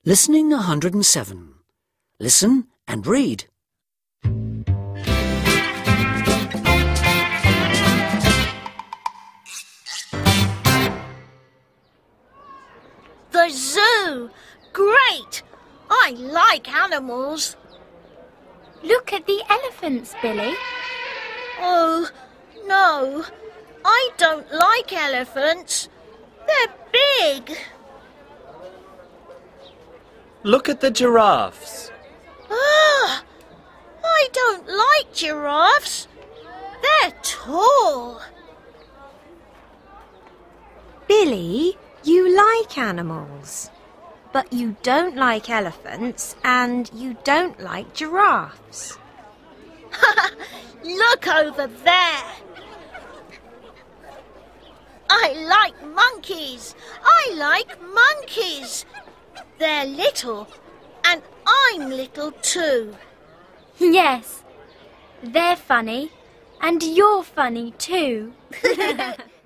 Listening 107. Listen and read. The zoo! Great! I like animals. Look at the elephants, Billy. Oh, no. I don't like elephants. They're big. Look at the giraffes. Ah, I don't like giraffes. They're tall. Billy, you like animals, but you don't like elephants and you don't like giraffes. Look over there. I like monkeys. I like monkeys. They're little, and I'm little too. Yes, they're funny, and you're funny too.